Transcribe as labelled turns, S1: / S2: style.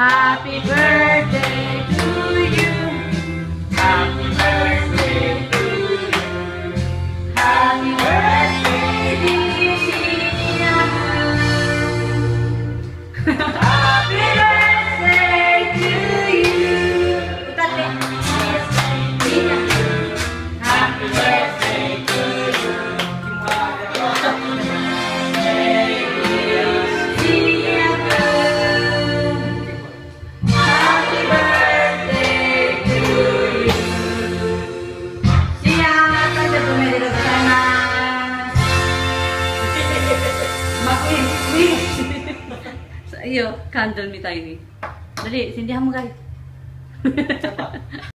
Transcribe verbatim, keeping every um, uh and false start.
S1: Happy birthday to you. Happy birthday to you. Happy birthday, dear Sia. Happy birthday to you. Utate. Sia. Happy birthday to you. Iyo, candle ni Tiny. Dali, sindihan mo guys.